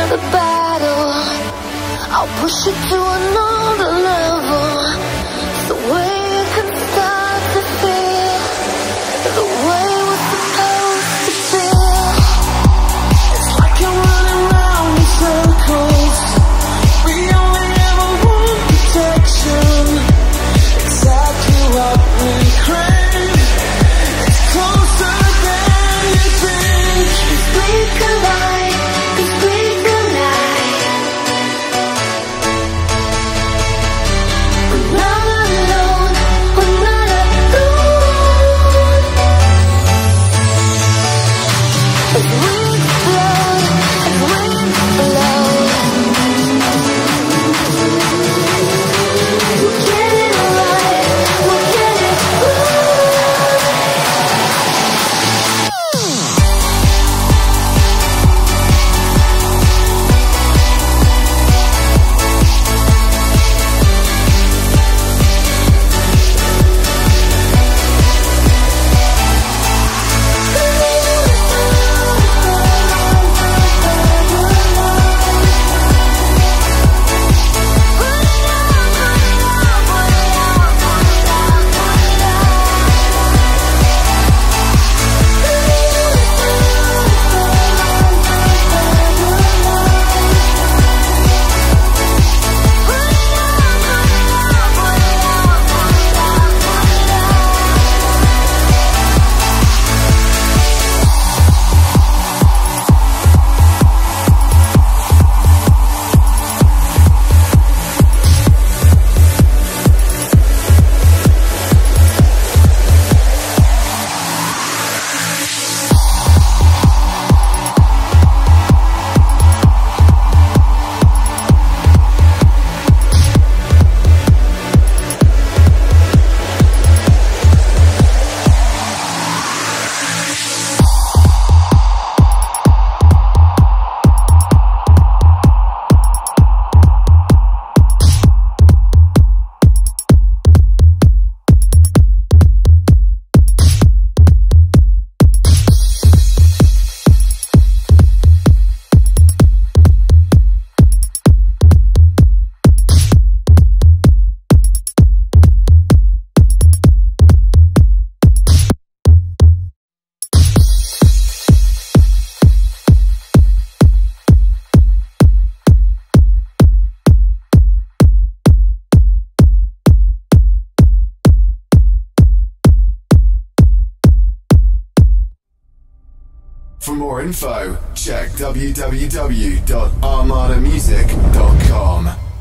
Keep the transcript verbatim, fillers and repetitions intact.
the battle. I'll push it to another level, the way you can start to feel the way we're supposed to feel. It's like you're running round in circles. We only ever want protection, exactly what we crave. It's closer than you think. If we collide, if we collide, we're not alone, we're not alone. As we explode, as we explode, we'll get it right, we'll get it right. For more info, check w w w dot armada music dot com.